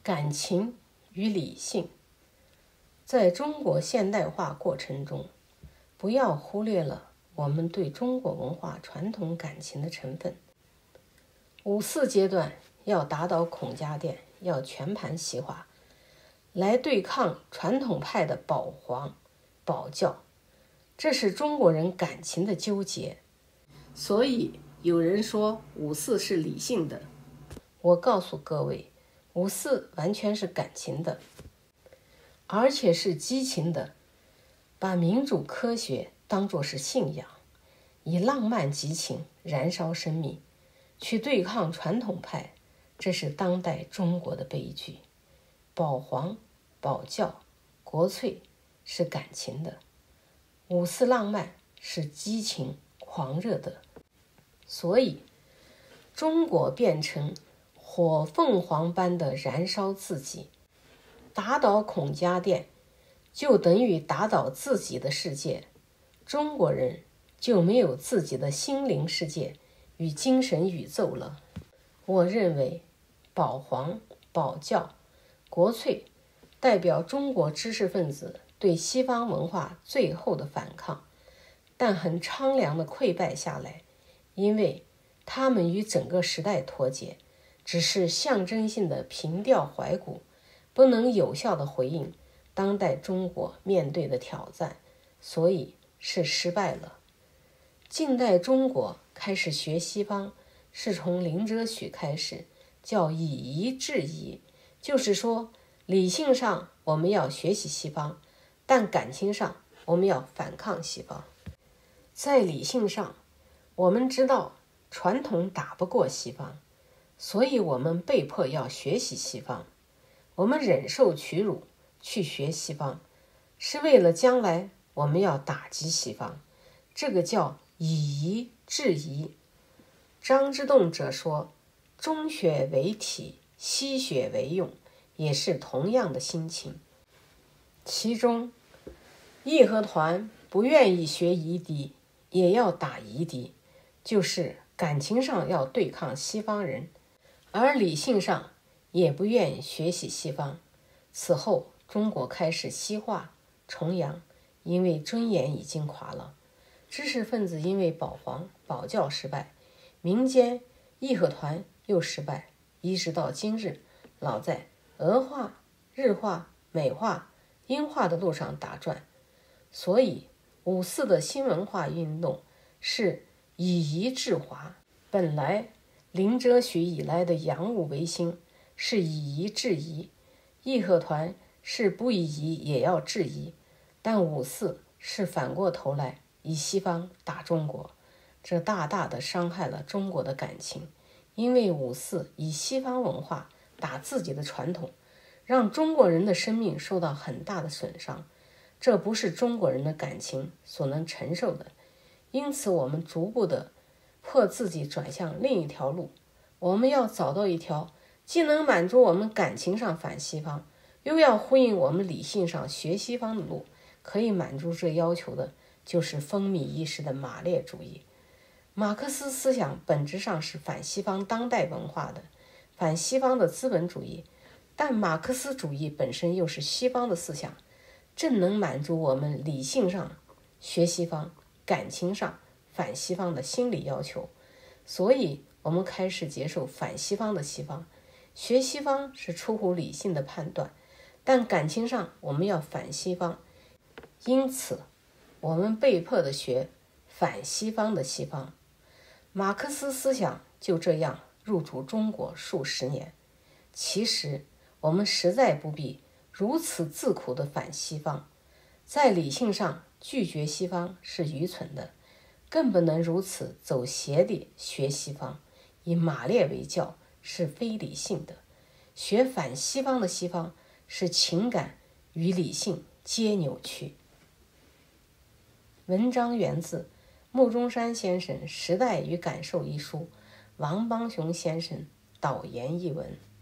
感情与理性。在中国现代化过程中，不要忽略了我们对中国文化传统感情的成分。5·4阶段要打倒孔家店，要全盘西化，来对抗传统派的保皇保教，这是中国人感情的纠结。所以有人说5·4是理性的，我告诉各位，5·4完全是感情的，而且是激情的。把民主科学当作是信仰，以浪漫激情燃烧生命，去对抗传统派，这是当代中国的悲剧。保皇保教国粹是感情的，5·4浪漫是激情狂热的。所以中国变成火凤凰般的燃烧自己，打倒孔家店就等于打倒自己的世界，中国人就没有自己的心灵世界与精神宇宙了。我认为保皇保教国粹代表中国知识分子对西方文化最后的反抗，但很苍凉的溃败下来，因为他们与整个时代脱节，只是象征性的凭吊怀古，不能有效的回应当代中国面对的挑战，所以是失败了。近代中国开始学西方，是从林则徐开始，叫以夷制夷，就是说理性上我们要学习西方，但感情上我们要反抗西方。在理性上，我们知道传统打不过西方，所以我们被迫要学习西方，我们忍受屈辱去学西方，是为了将来我们要打击西方，这个叫以夷制夷。张之洞则说，中学为体，西学为用，也是同样的心情。其中义和团不愿意学夷狄，也要打夷狄，就是感情上要对抗西方人，而理性上也不愿意学习西方。此后中国开始西化重洋，因为尊严已经垮了，知识分子因为保皇保教失败，民间义和团又失败，一直到今日老在俄化日化美化英化的路上打转。所以5·4的新文化运动是以夷制华。本来林则徐以来的洋务维新是以夷制夷，义和团是不以夷也要制夷，但5·4是反过头来以西方打中国，这大大的伤害了中国的感情。因为5·4以西方文化打自己的传统，让中国人的生命受到很大的损伤，这不是中国人的感情所能承受的。因此我们逐步的迫自己转向另一条路，我们要找到一条既能满足我们感情上反西方，又要呼应我们理性上学西方的路。可以满足这要求的就是风靡一时的马列主义。马克思思想本质上是反西方当代文化的，反西方的资本主义，但马克思主义本身又是西方的思想，正能满足我们理性上学西方，感情上反西方的心理要求。所以我们开始接受反西方的西方，学西方是出乎理性的判断，但感情上我们要反西方，因此我们被迫的学反西方的西方。马克思思想就这样入主中国数十年。其实我们实在不必如此自苦的反西方，在理性上拒绝西方是愚蠢的，更不能如此走邪地学西方，以马列为教是非理性的。学反西方的西方是情感与理性皆扭曲。文章源自牟中山先生《时代与感受》一书，王邦雄先生导言译文。